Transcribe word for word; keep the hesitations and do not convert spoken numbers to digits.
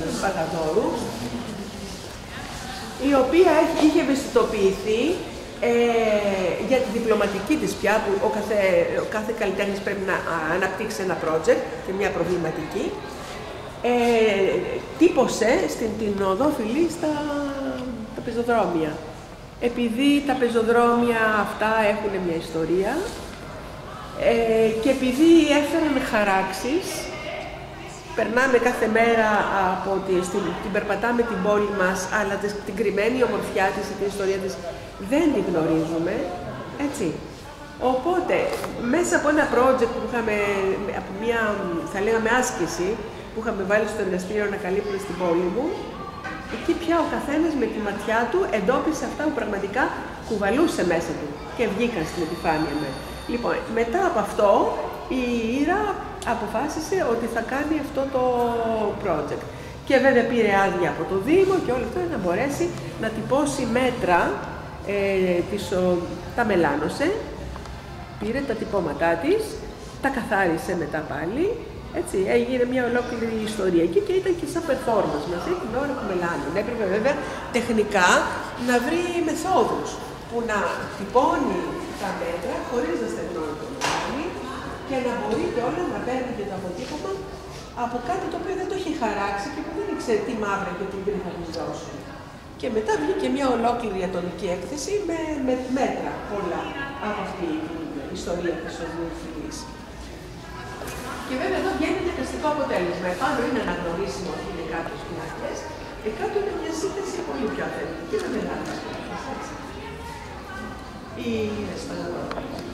Παγαδόρου, η οποία είχε ευαισθητοποιηθεί ε, για τη διπλωματική της πια, που ο κάθε, ο κάθε καλλιτέχνης πρέπει να αναπτύξει ένα project και μια προβληματική. Ε, τύπωσε στην την οδόφιλη στα τα πεζοδρόμια. Επειδή τα πεζοδρόμια αυτά έχουν μια ιστορία ε, και επειδή έφεραν χαράξεις, περνάμε κάθε μέρα από τη, στην, την περπατάμε την πόλη μας, αλλά την κρυμμένη ομορφιά της ή την ιστορία της δεν την γνωρίζουμε, έτσι. Οπότε, μέσα από ένα project που είχαμε, από μια, θα λέγαμε, άσκηση, που είχαμε βάλει στο εργαστήριο να καλύπτουμε στην πόλη μου, εκεί πια ο καθένας με τη ματιά του εντόπισε αυτά που πραγματικά κουβαλούσε μέσα του και βγήκαν στην επιφάνεια με. Λοιπόν, μετά από αυτό, η Ήρα αποφάσισε ότι θα κάνει αυτό το project. Και βέβαια πήρε άδεια από το Δήμο και όλο αυτό για να μπορέσει να τυπώσει μέτρα, ε, της, ο, τα μελάνωσε, πήρε τα τυπώματά της, τα καθάρισε μετά πάλι, έτσι, έγινε μια ολόκληρη ιστορία εκεί και ήταν και σαν performance μαζί την ώρα που μελάνωνε. Έπρεπε βέβαια τεχνικά να βρει μεθόδους που να τυπώνει τα μέτρα χωρίς να στεγνώνει το μελάνι και να μπορεί κιόλας να παίρνει και το αποτύπωμα από κάτι το οποίο δεν το είχε χαράξει και που δεν ήξερε τι μαύρα και τι γκρι θα του δώσουν. Και μετά βγήκε μια ολόκληρη ατομική έκθεση με, με μέτρα πολλά από αυτή την ιστορία της οδηγικής. Και βέβαια εδώ βγαίνει ένα δικαστικό αποτέλεσμα. Επάνω είναι αναγνωρίσιμο ότι είναι κάποιες πλάκες, και κάτω είναι μια σύνθεση πολύ πιο αυθεντική και δεν είναι άλλες. Η Σπαναδόρου.